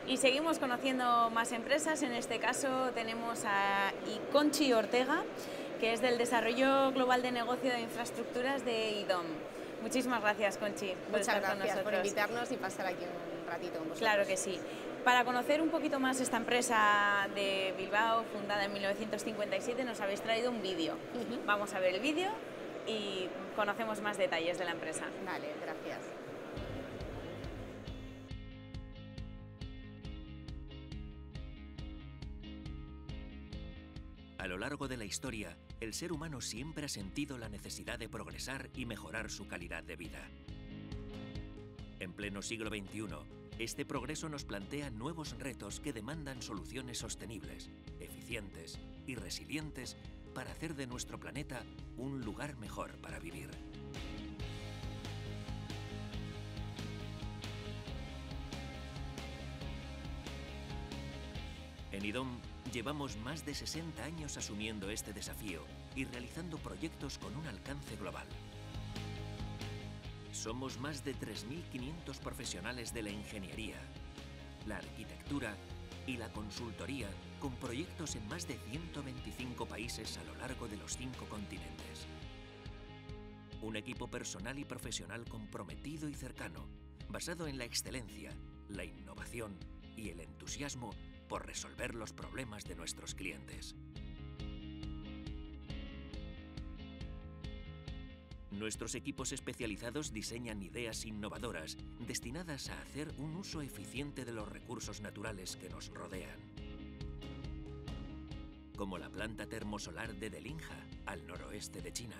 Y seguimos conociendo más empresas. En este caso tenemos a Conchi Ortega, que es del Desarrollo Global de Negocio de Infraestructuras de IDOM. Muchísimas gracias, Conchi, por estar con nosotros. Muchas gracias por invitarnos y pasar aquí un ratito con vosotros. Claro que sí. Para conocer un poquito más esta empresa de Bilbao, fundada en 1957, nos habéis traído un vídeo. Vamos a ver el vídeo y conocemos más detalles de la empresa. Vale, gracias. A lo largo de la historia, el ser humano siempre ha sentido la necesidad de progresar y mejorar su calidad de vida. En pleno siglo XXI, este progreso nos plantea nuevos retos que demandan soluciones sostenibles, eficientes y resilientes para hacer de nuestro planeta un lugar mejor para vivir. En IDOM llevamos más de 60 años asumiendo este desafío y realizando proyectos con un alcance global. Somos más de 3.500 profesionales de la ingeniería, la arquitectura y la consultoría con proyectos en más de 125 países a lo largo de los 5 continentes. Un equipo personal y profesional comprometido y cercano, basado en la excelencia, la innovación y el entusiasmo por resolver los problemas de nuestros clientes. Nuestros equipos especializados diseñan ideas innovadoras destinadas a hacer un uso eficiente de los recursos naturales que nos rodean. Como la planta termosolar de Delinja, al noroeste de China.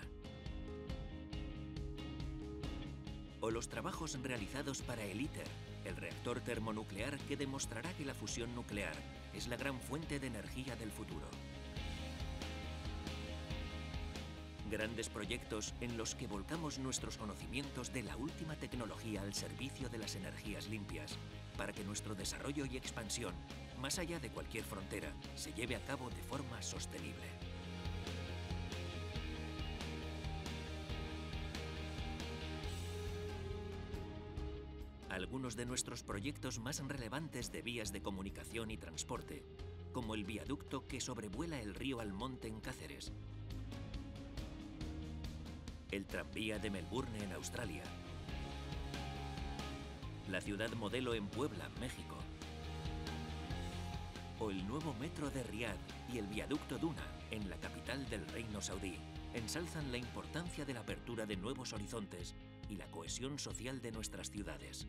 O los trabajos realizados para el ITER, el reactor termonuclear que demostrará que la fusión nuclear es la gran fuente de energía del futuro. Grandes proyectos en los que volcamos nuestros conocimientos de la última tecnología al servicio de las energías limpias, para que nuestro desarrollo y expansión, más allá de cualquier frontera, se lleve a cabo de forma sostenible. Algunos de nuestros proyectos más relevantes de vías de comunicación y transporte, como el viaducto que sobrevuela el río Almonte en Cáceres, el tranvía de Melbourne en Australia, la ciudad modelo en Puebla, México, o el nuevo metro de Riad y el viaducto Duna en la capital del Reino Saudí, ensalzan la importancia de la apertura de nuevos horizontes y la cohesión social de nuestras ciudades.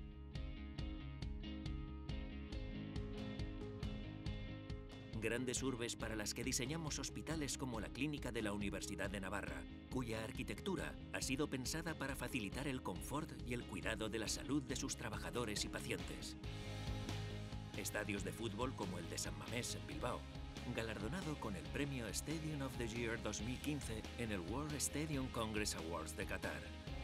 Grandes urbes para las que diseñamos hospitales como la Clínica de la Universidad de Navarra, cuya arquitectura ha sido pensada para facilitar el confort y el cuidado de la salud de sus trabajadores y pacientes. Estadios de fútbol como el de San Mamés en Bilbao, galardonado con el premio Stadium of the Year 2015 en el World Stadium Congress Awards de Qatar.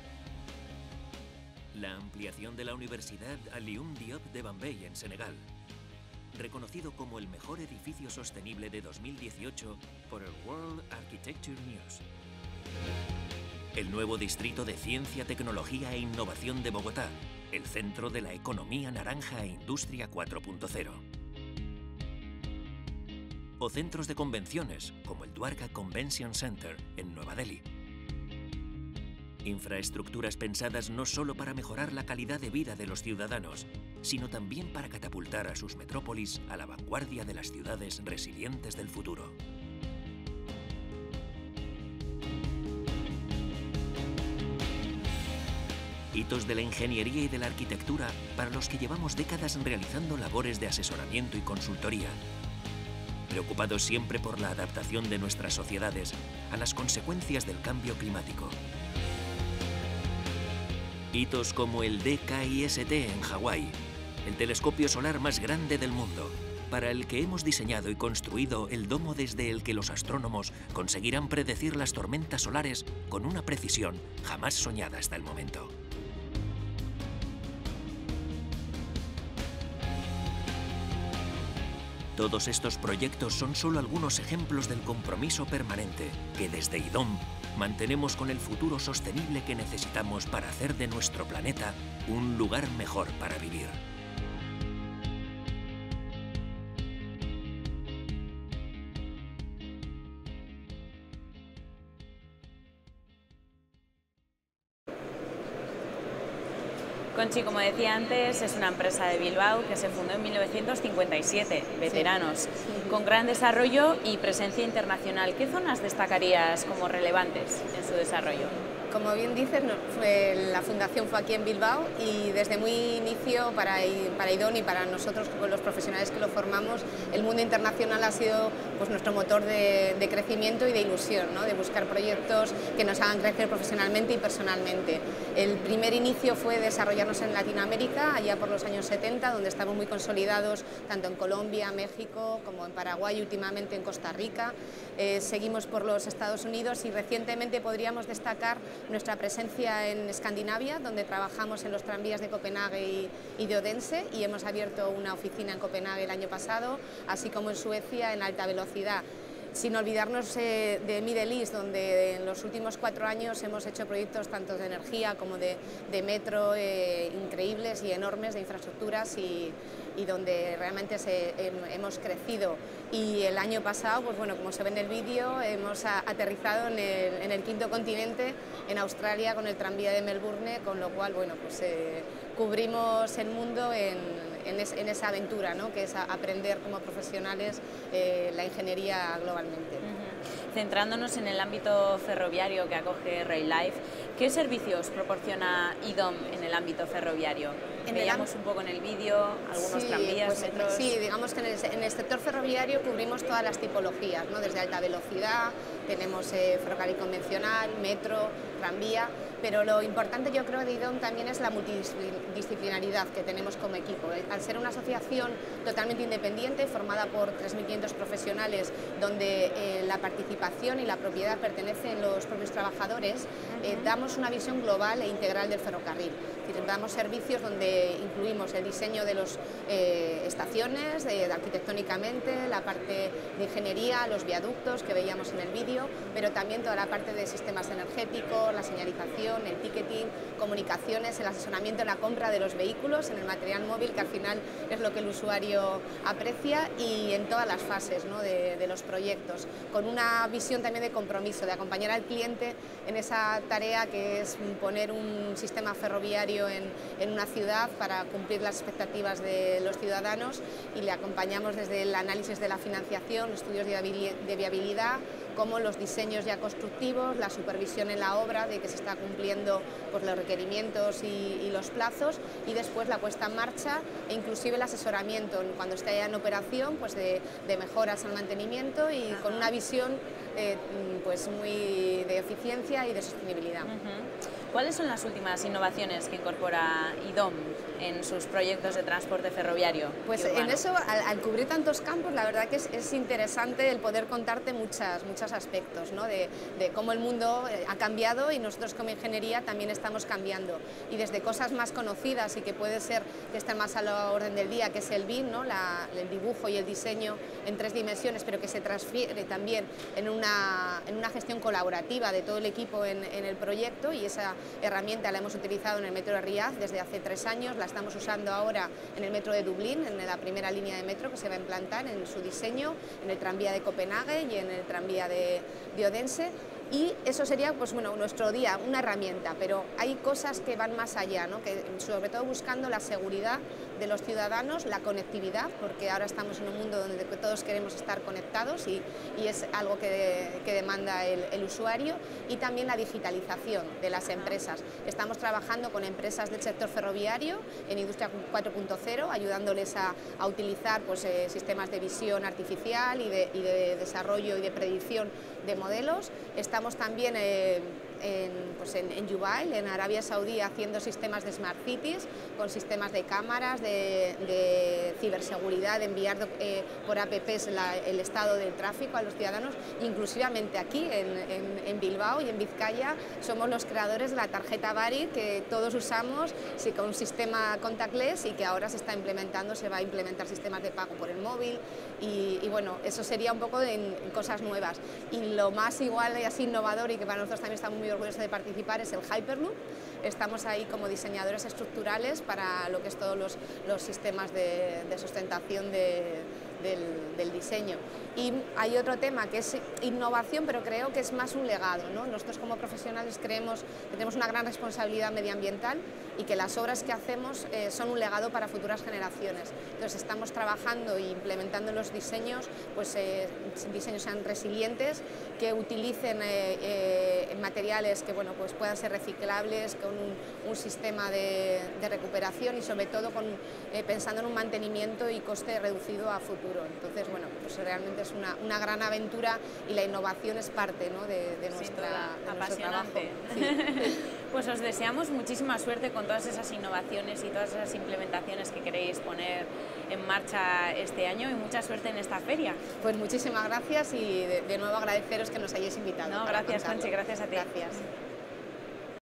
La ampliación de la Universidad Alioune Diop de Bambey en Senegal, reconocido como el mejor edificio sostenible de 2018 por el World Architecture News. El nuevo Distrito de Ciencia, Tecnología e Innovación de Bogotá, el centro de la economía naranja e industria 4.0. O centros de convenciones, como el Dwarka Convention Center en Nueva Delhi. Infraestructuras pensadas no solo para mejorar la calidad de vida de los ciudadanos, sino también para catapultar a sus metrópolis a la vanguardia de las ciudades resilientes del futuro. Hitos de la ingeniería y de la arquitectura para los que llevamos décadas realizando labores de asesoramiento y consultoría, preocupados siempre por la adaptación de nuestras sociedades a las consecuencias del cambio climático. Hitos como el DKIST en Hawái, el telescopio solar más grande del mundo, para el que hemos diseñado y construido el domo desde el que los astrónomos conseguirán predecir las tormentas solares con una precisión jamás soñada hasta el momento. Todos estos proyectos son solo algunos ejemplos del compromiso permanente que desde IDOM mantenemos con el futuro sostenible que necesitamos para hacer de nuestro planeta un lugar mejor para vivir. Conchi, como decía antes, es una empresa de Bilbao que se fundó en 1957, veteranos, sí. con gran desarrollo y presencia internacional. ¿Qué zonas destacarías como relevantes en su desarrollo? Como bien dices, la fundación fue aquí en Bilbao y desde muy inicio para IDOM y para nosotros, los profesionales que lo formamos, el mundo internacional ha sido pues, nuestro motor de crecimiento y de ilusión, ¿no? De buscar proyectos que nos hagan crecer profesionalmente y personalmente. El primer inicio fue desarrollarnos en Latinoamérica, allá por los años 70, donde estamos muy consolidados tanto en Colombia, México, como en Paraguay y últimamente en Costa Rica. Seguimos por los Estados Unidos y recientemente podríamos destacar nuestra presencia en Escandinavia, donde trabajamos en los tranvías de Copenhague y de Odense, y hemos abierto una oficina en Copenhague el año pasado, así como en Suecia en alta velocidad. Sin olvidarnos de Middle East, donde en los últimos 4 años hemos hecho proyectos tanto de energía como de metro increíbles y enormes, de infraestructuras y donde realmente hemos crecido. Y el año pasado, pues bueno, como se ve en el vídeo, hemos aterrizado en el 5º continente, en Australia, con el tranvía de Melbourne, con lo cual, bueno, pues cubrimos el mundo en esa aventura, ¿no? Que es aprender como profesionales la ingeniería globalmente. Centrándonos en el ámbito ferroviario que acoge Rail Life, ¿qué servicios proporciona IDOM en el ámbito ferroviario? Veíamos un poco en el vídeo algunos tranvías, pues, metros... Sí, digamos que en el sector ferroviario cubrimos todas las tipologías, ¿no? Desde alta velocidad, tenemos ferrocarril convencional, metro, tranvía, pero lo importante yo creo de IDOM también es la multidisciplinaridad que tenemos como equipo. Al ser una asociación totalmente independiente, formada por 3.500 profesionales, donde la participación y la propiedad pertenecen los propios trabajadores, damos una visión global e integral del ferrocarril. Es decir, damos servicios donde incluimos el diseño de las estaciones, arquitectónicamente, la parte de ingeniería, los viaductos que veíamos en el vídeo, pero también toda la parte de sistemas energéticos, la señalización, el ticketing, comunicaciones, el asesoramiento en la compra de los vehículos, en el material móvil, que al final es lo que el usuario aprecia, y en todas las fases, ¿no? de los proyectos, con una visión también de compromiso, de acompañar al cliente en esa tarea que es poner un sistema ferroviario en una ciudad para cumplir las expectativas de los ciudadanos, y le acompañamos desde el análisis de la financiación, estudios de viabilidad, como los diseños ya constructivos, la supervisión en la obra de que se está cumpliendo pues, los requerimientos y los plazos, y después la puesta en marcha e inclusive el asesoramiento cuando esté ya en operación, pues de mejoras al mantenimiento, y con una visión pues muy de eficiencia y de sostenibilidad. ¿Cuáles son las últimas innovaciones que incorpora IDOM en sus proyectos de transporte ferroviario? Pues en eso, al cubrir tantos campos, la verdad que es interesante el poder contarte muchos aspectos, ¿no? de cómo el mundo ha cambiado y nosotros como ingeniería también estamos cambiando. Y desde cosas más conocidas y que puede ser que estén más a la orden del día, que es el BIM, ¿no? El dibujo y el diseño en 3 dimensiones, pero que se transfiere también en una gestión colaborativa de todo el equipo en el proyecto, y esa herramienta la hemos utilizado en el metro de Riad desde hace 3 años, la estamos usando ahora en el metro de Dublín, en la primera línea de metro que se va a implantar en su diseño, en el tranvía de Copenhague y en el tranvía de Odense. Y eso sería pues, bueno, nuestro día, una herramienta, pero hay cosas que van más allá, ¿no? Que sobre todo buscando la seguridad de los ciudadanos, la conectividad, porque ahora estamos en un mundo donde todos queremos estar conectados y es algo que demanda el usuario, y también la digitalización de las empresas. Estamos trabajando con empresas del sector ferroviario en Industria 4.0, ayudándoles a utilizar pues, sistemas de visión artificial y de desarrollo y de predicción de modelos. Estamos también en Dubai, en Arabia Saudí, haciendo sistemas de Smart Cities, con sistemas de cámaras, de ciberseguridad, de enviar por apps el estado del tráfico a los ciudadanos. Inclusivamente aquí en Bilbao y en Vizcaya somos los creadores de la tarjeta Bari, que todos usamos con un sistema contactless, y que ahora se va a implementar sistemas de pago por el móvil, y bueno, eso sería un poco en cosas nuevas. Y lo más igual y así innovador, y que para nosotros también estamos muy orgullosos de participar, es el Hyperloop. Estamos ahí como diseñadores estructurales para lo que es todos los sistemas de sustentación del diseño. Y hay otro tema que es innovación, pero creo que es más un legado, ¿no? Nosotros como profesionales creemos que tenemos una gran responsabilidad medioambiental, y que las obras que hacemos son un legado para futuras generaciones. Entonces estamos trabajando e implementando los diseños, pues diseños sean resilientes, que utilicen materiales que bueno, pues puedan ser reciclables, con un sistema de recuperación y sobre todo pensando en un mantenimiento y coste reducido a futuro. Entonces, bueno, pues realmente es una gran aventura y la innovación es parte, ¿no?, de nuestro trabajo. Sí. Pues os deseamos muchísima suerte con todas esas innovaciones y todas esas implementaciones que queréis poner en marcha este año y mucha suerte en esta feria. Pues muchísimas gracias y de nuevo agradeceros que nos hayáis invitado. No, gracias, Conchi, gracias a ti. Gracias.